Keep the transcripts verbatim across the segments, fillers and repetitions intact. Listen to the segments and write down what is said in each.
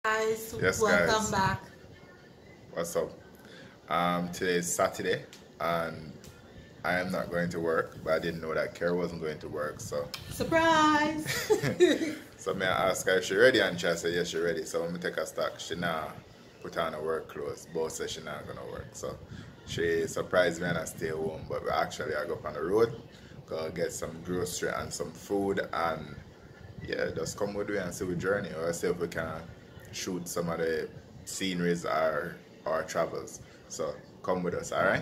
Guys, Yes, welcome guys. back. What's up? Um, today is Saturday, and I am not going to work, but I didn't know that Kara wasn't going to work, so. Surprise! So may I ask her if she ready, and she said yes, she ready. So when we take a stock, she now put on her work clothes. Both said she not gonna work, so she surprised me and I stay home. But we actually I go up on the road, go get some grocery and some food, and yeah, just come with me and see we journey, or see if we can shoot some of the sceneries or our travels. So come with us, all right?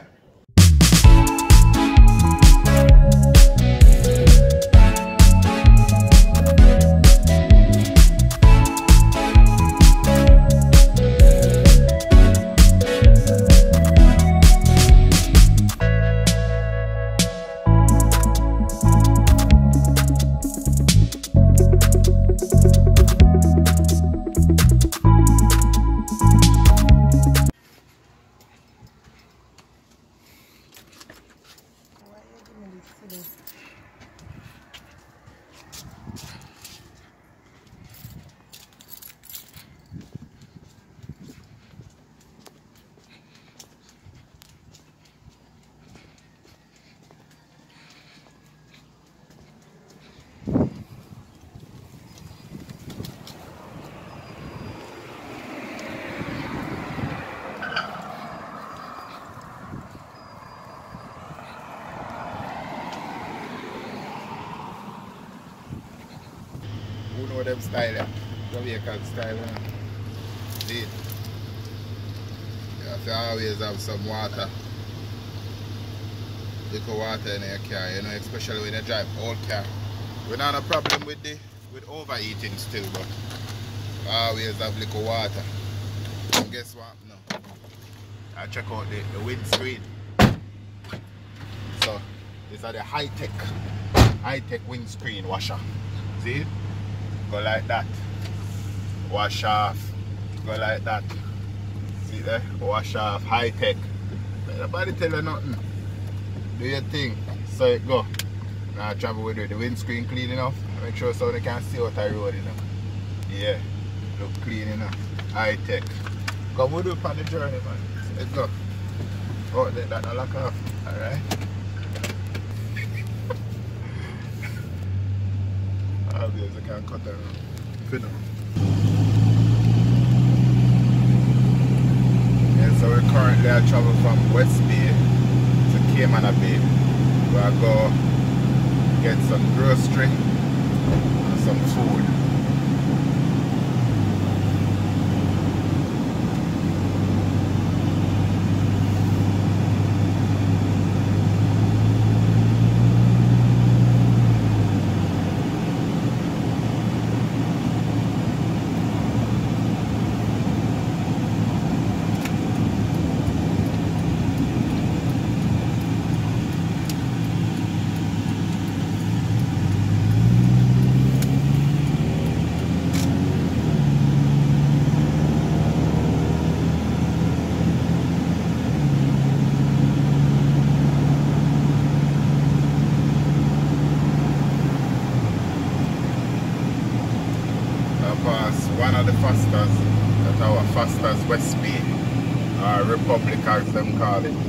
Who know them style, yeah? Jamaican style, yeah. See? You have to always have some water. Liquor water in your car, you know, especially when you drive old car. We don't have a problem with the with overeating still, but always have liquor water. And guess what? No. I check out the, the windscreen. So these are the high-tech high-tech windscreen washer. See? Go like that. Wash off. Go like that. See there? Wash off. High tech. Nobody tell you nothing. Do your thing. So it go. Now travel with it. The windscreen clean enough. Make sure so they can see out the road enough. Yeah. Look clean enough. High tech. Come with it on the journey, man. Let's go. Oh, let that not lock off. Alright. Obviously, I can't cut that for now. Yeah, so we're currently I travel from West Bay to Cayman Bay. Where I go get some grocery and some food. One of the fastest, that's our fastest West Bay, or Republic as them call it.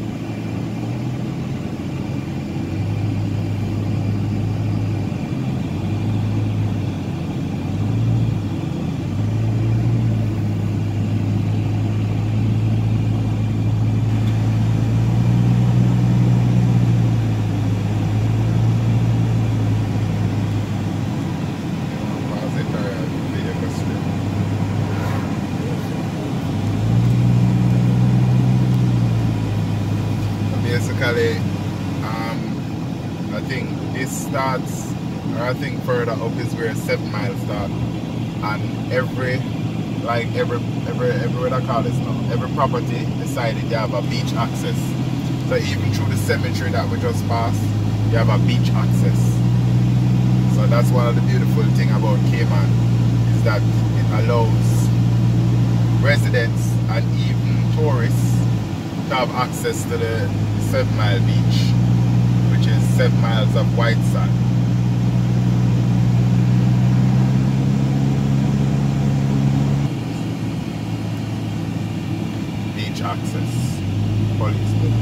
Basically, um, I think this starts, or I think further up is where seven miles start, and every, like every, every, everywhere I call this now, every property decided you have a beach access. So even through the cemetery that we just passed, you have a beach access. So that's one of the beautiful things about Cayman, is that it allows residents and even tourists to have access to the seven mile beach, which is seven miles of white sand. access. Police building.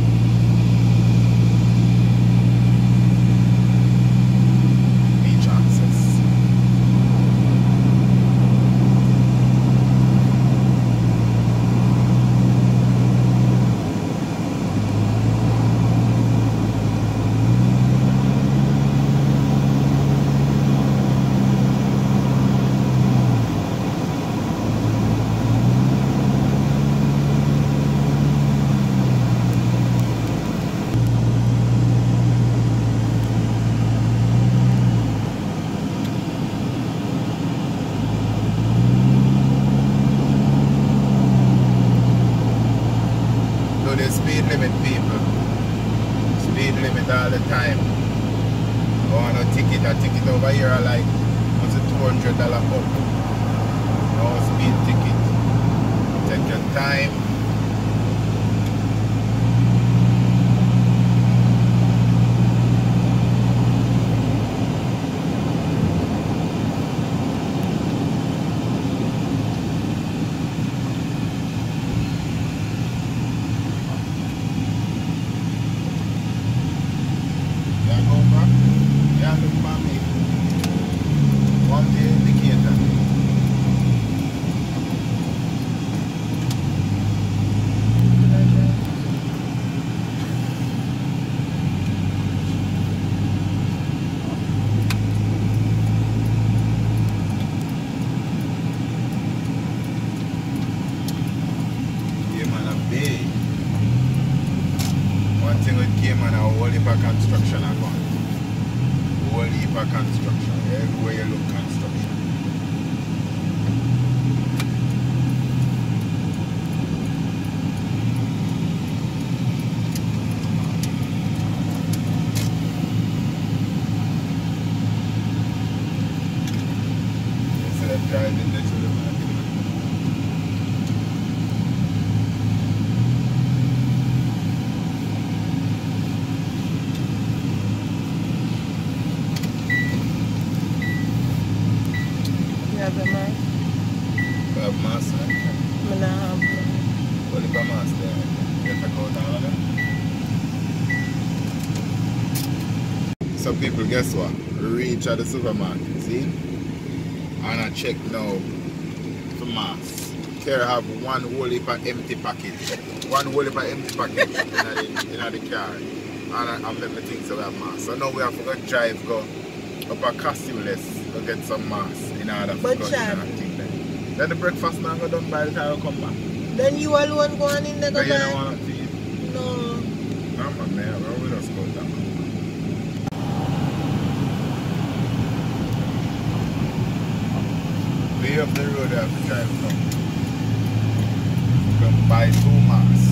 Beach access. The speed limit, people. Speed limit all the time. I want a ticket, a ticket over here are like, what's it, two hundred dollars up. No speed ticket. Take your time. One thing with Cayman, a whole heap of construction are gone. Whole heap of construction. Everywhere you look, construction. Instead of driving next to the market. Have a mask? You have mask, right? I don't have one. What if a mask there? You have to go down there? So people, guess what? We reach at the supermarket, see? And I check now for masks. Here I have one whole heap of empty package. One whole heap of empty package in the, in the car. And I, I make me think so we have masks. So now we have to go drive, go up a costume list to get some masks. But Chad, then the breakfast man go done by the time I come back. Then you alone going in there go you buy? don't want to eat? No. No man, man, I will just go down. Way up the road I have to drive from. Come buy two masks.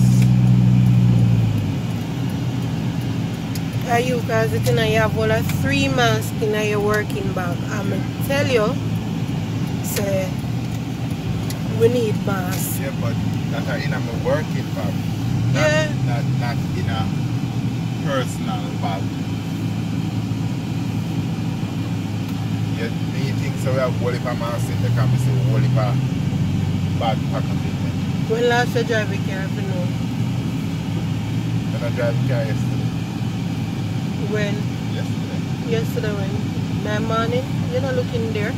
Are you, because you know you have all of three masks in your working bag. I'm going to tell you, say, we need masks. Yeah, but that's in my working bag. Not, Yeah. Not, not in a personal bag. Yeah, me think so we have whole heap of masks in the car, we say whole heap of bag package in there. When last you drive a car, if you know? When I drive the car yesterday. When? Yesterday. Yesterday when? My morning? You're not looking there?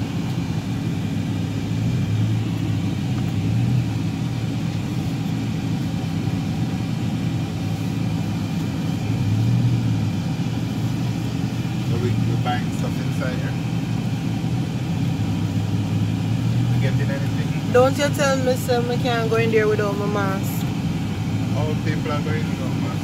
So we, we're buying stuff inside here. We getting anything? Don't you tell me, sir, I can't go in there without my mask. All people are going without masks.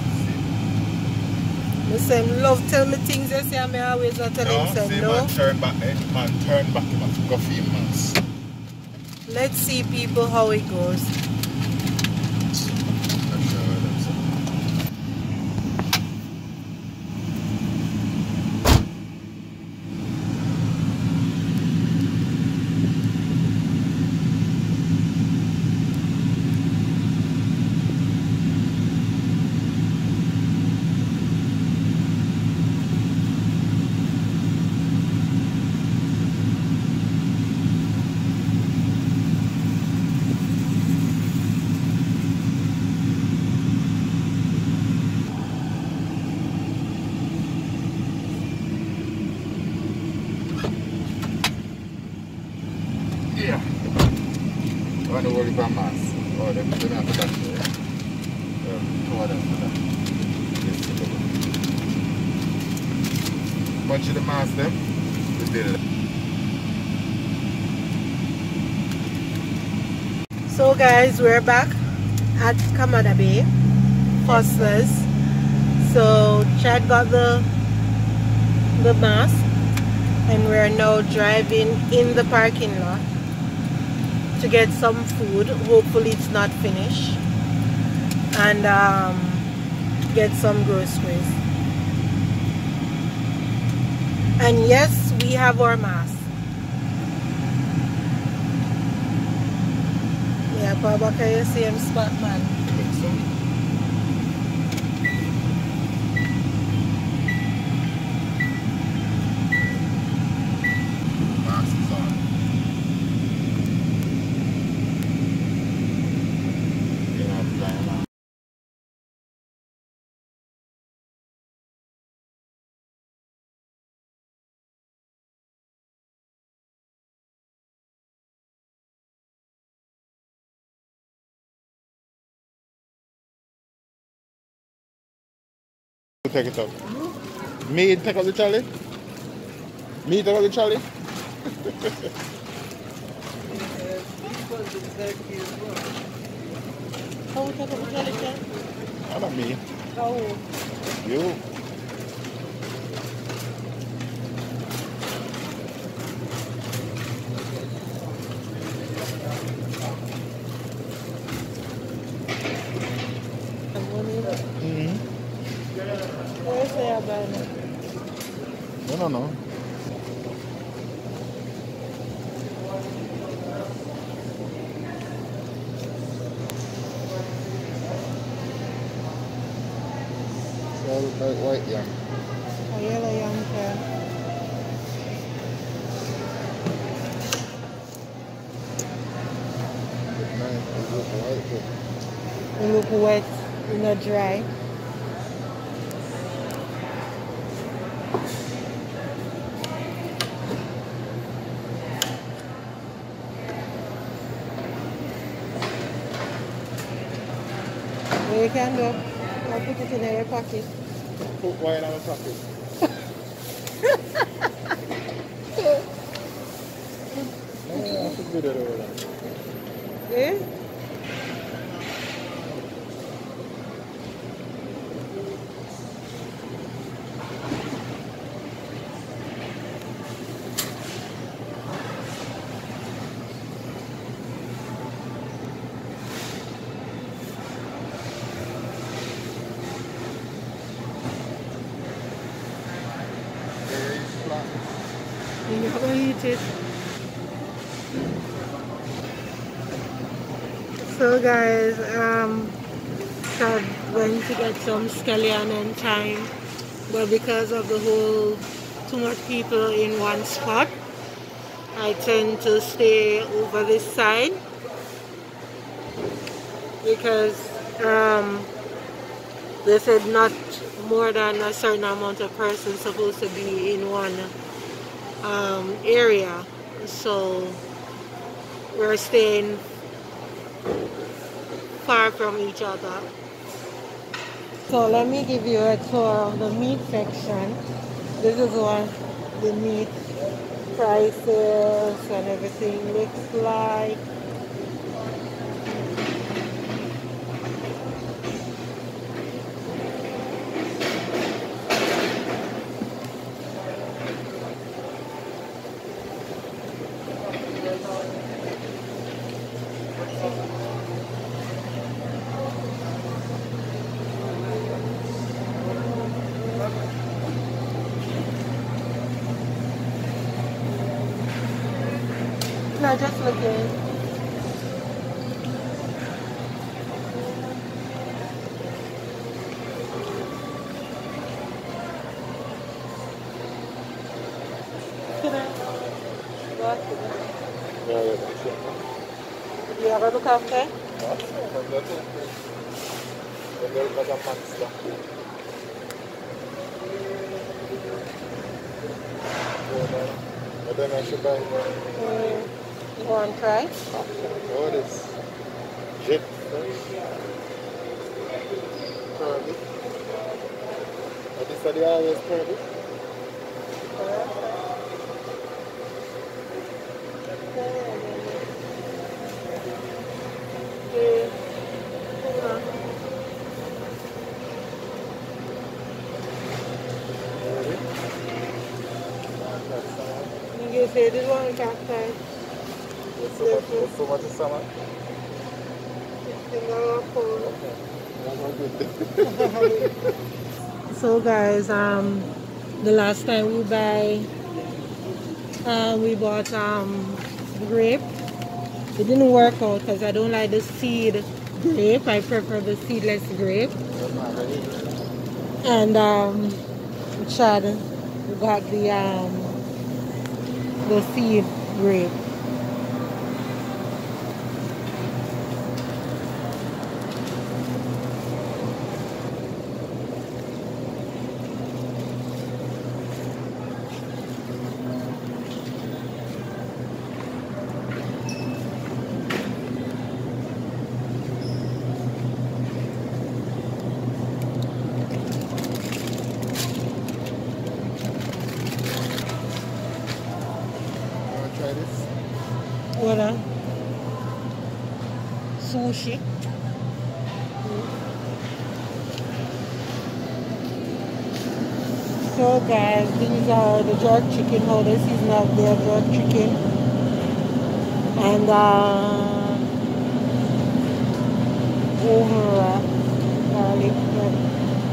I say, love tell me things I say, I may always not tell No, him, say, see, no. man turn back, eh? Man turn back, you must go for your mask. Let's see, people, how it goes. On the holy mass. Oh, they don't have to that. Yeah, two of them for that. Yes, bunch of the mass them. We did it. So guys, we're back at Kamada Bay, Foster's. So Chad got the the mask and we're now driving in the parking lot to get some food. Hopefully it's not finished, and um, get some groceries. And yes, we have our mask. Yeah, probably you see him spot man. Mask is on. You know, I'm flying out. Take it up. Me take out the trolley? Me take out the trolley? How we take up the trolley, Chad? I don't me. Oh. You. Mm-hmm. Where's the banner? No, no, no. It's all like white yam. A yellow yam, Chad. It's nice. It looks white. It look wet, not dry. What you can do, I'll put it in your pocket. Put white in our pocket. No, I should do that over there. Eh? You're not going to eat it. So guys, um, Chad went to get some scallion and thyme, but because of the whole too much people in one spot, I tend to stay over this side because um, they said not more than a certain amount of persons supposed to be in one um, area, so we're staying far from each other. So let me give you a tour of the meat section. This is what the meat prices and everything looks like. No, just looking. Can I? What? Yeah, yeah, sure. Do you have a cafe? But then I should buy Mm. Go and try. What is jet curly? What is the always curly? You say this one cacti. What's so much, what's so much of salmon? So guys, um, the last time we buy, um, we bought um grape. It didn't work out because I don't like the seed grape. I prefer the seedless grape. And um, Chad got the um the seed grape. Try this. What a sushi. So guys, these are the jerk chicken. How they season up their jerk chicken. And uh, over uh, garlic bread.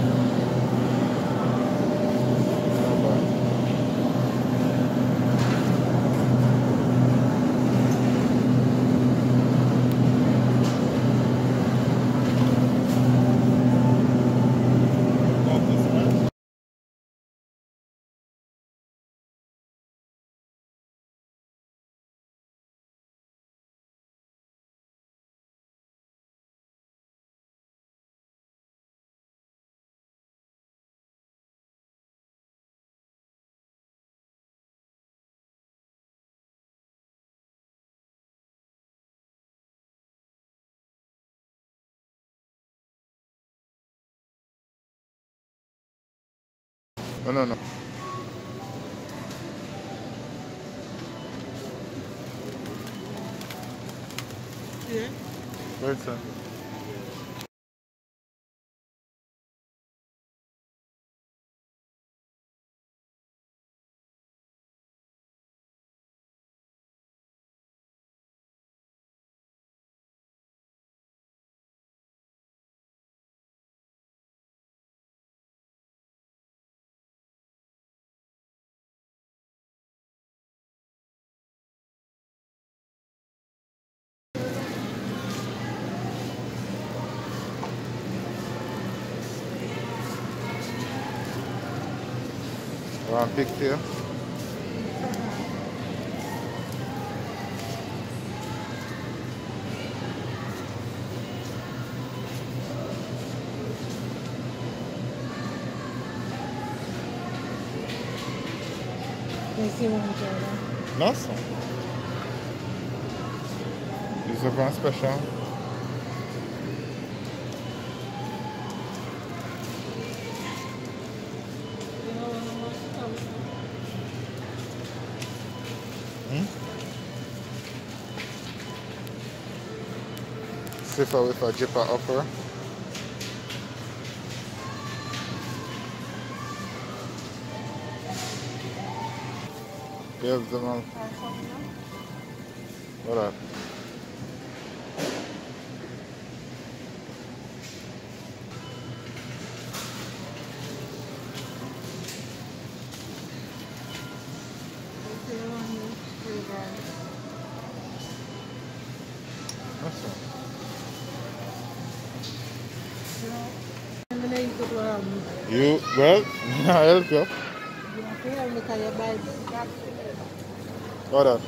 No, no, no. Yeah. Where's that? One pigtail. Let's see what we got. Nice one. This is one special. Hmm? Safer with a jipper upper. Give them all. What up? That's all. You, well, I'll help you. What up?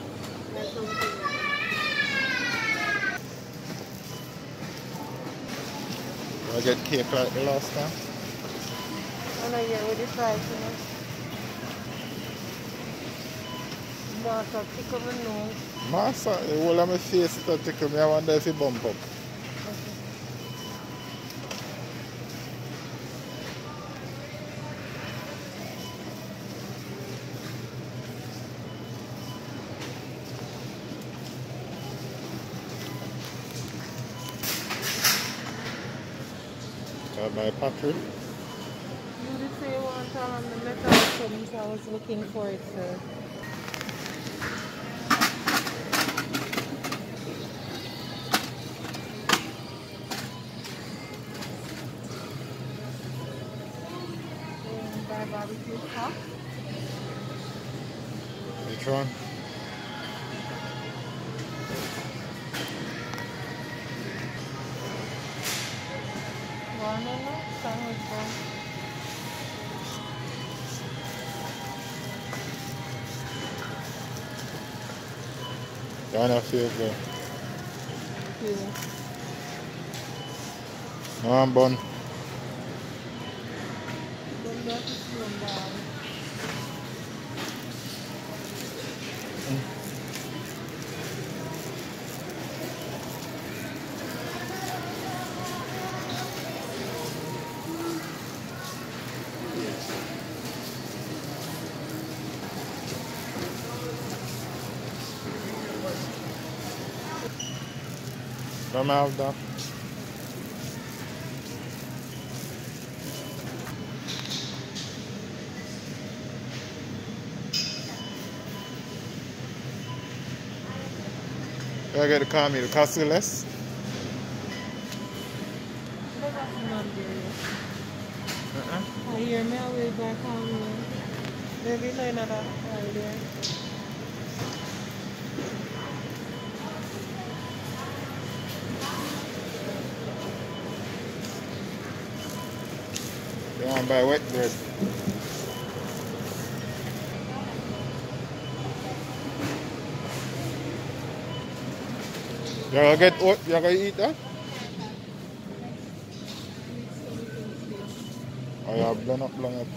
I get cake like the last time. I know you're with the price, you know. But I pick up my nose. Master, all of my face start tickle me. I wonder if it bump up. Uh, my battery. You did say you want to on the metal or something, so I was looking for it, sir. And buy barbecue sauce. Which one? One and no, sandwich bun. Yeah, I feel good. Yeah. No, I'm bun. Then that's a spoon down. Come out that. I got to call me the castleless. But that's not there yet. Uh-uh. I hear me away back home. Maybe no another idea. You want to buy wet bread? You gonna get oat? You gonna eat that? Oh, yeah, blend up, blend up.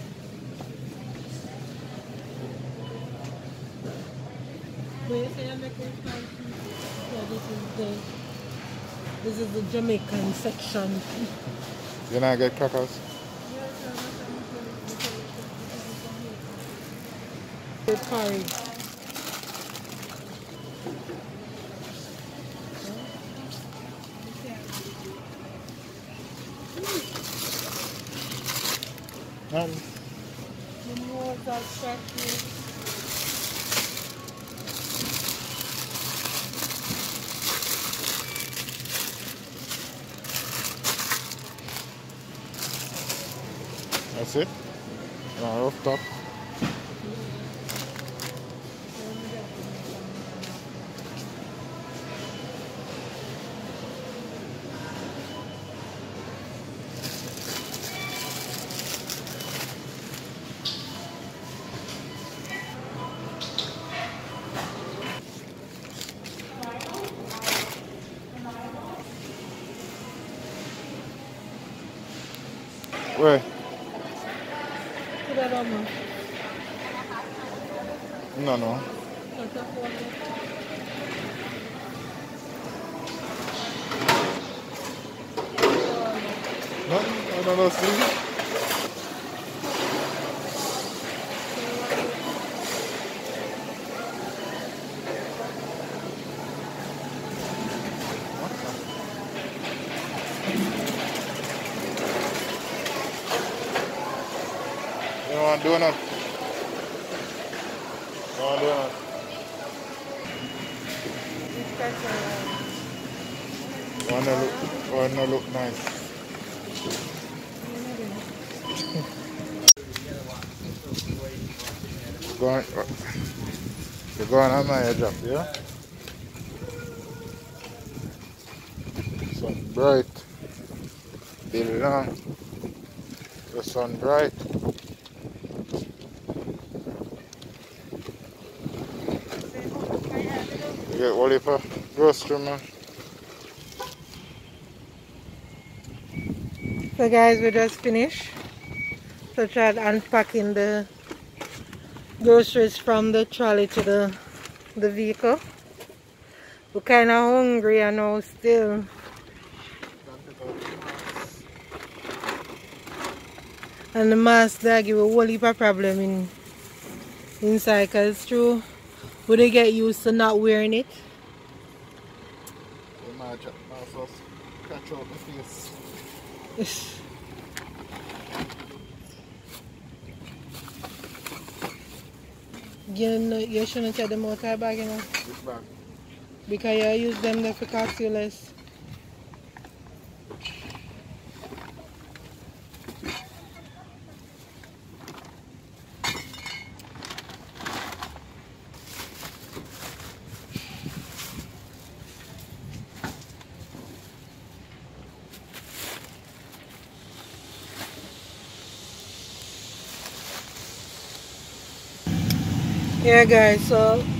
But you say I'm making spicy. So this is the this is the Jamaican section. You not get crackers? The porridge. Um, The more that stretches. that's it? No, rough top. Where? Put that on me. No, no. That's a four. Nothing? I don't know, see? You don't want donut? You want donut? Wanna look, wanna look nice. Going, you're going on my edge up, yeah? Sun bright. Bill long. The sun bright. You get Wally for grocery, man. So guys, we just finished. So tried unpacking the groceries from the trolley to the the vehicle. We're kind of hungry, I know, still. And the mask that give a whole heap of problem in, inside, because it's true. Would they get used to not wearing it? Catch out my face. You, know, you shouldn't take them out of the bag, you know. Which bag? Because you use them there for cost you less. Yeah guys, so